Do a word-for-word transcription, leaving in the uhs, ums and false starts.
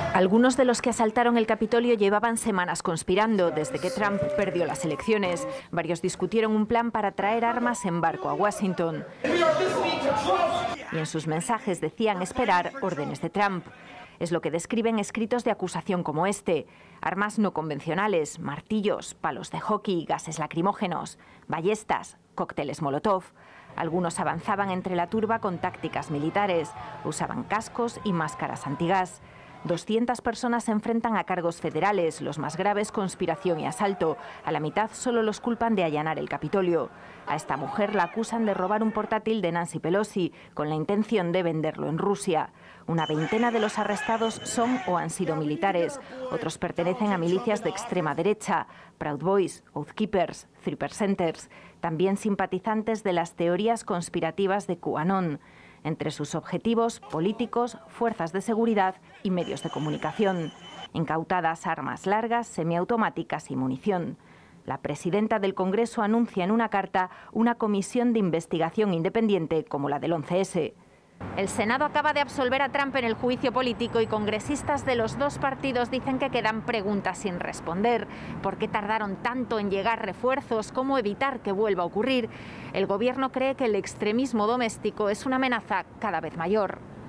Algunos de los que asaltaron el Capitolio llevaban semanas conspirando desde que Trump perdió las elecciones. Varios discutieron un plan para traer armas en barco a Washington. Y en sus mensajes decían esperar órdenes de Trump. Es lo que describen escritos de acusación como este. Armas no convencionales, martillos, palos de hockey, gases lacrimógenos, ballestas, cócteles Molotov. Algunos avanzaban entre la turba con tácticas militares, usaban cascos y máscaras antigás. doscientas personas se enfrentan a cargos federales, los más graves conspiración y asalto. A la mitad solo los culpan de allanar el Capitolio. A esta mujer la acusan de robar un portátil de Nancy Pelosi con la intención de venderlo en Rusia. Una veintena de los arrestados son o han sido militares. Otros pertenecen a milicias de extrema derecha, Proud Boys, Oath Keepers, Three Percenters, también simpatizantes de las teorías conspirativas de QAnon. Entre sus objetivos, políticos, fuerzas de seguridad y medios de comunicación. Incautadas armas largas, semiautomáticas y munición. La presidenta del Congreso anuncia en una carta una comisión de investigación independiente como la del once ese. El Senado acaba de absolver a Trump en el juicio político y congresistas de los dos partidos dicen que quedan preguntas sin responder. ¿Por qué tardaron tanto en llegar refuerzos? ¿Cómo evitar que vuelva a ocurrir? El gobierno cree que el extremismo doméstico es una amenaza cada vez mayor.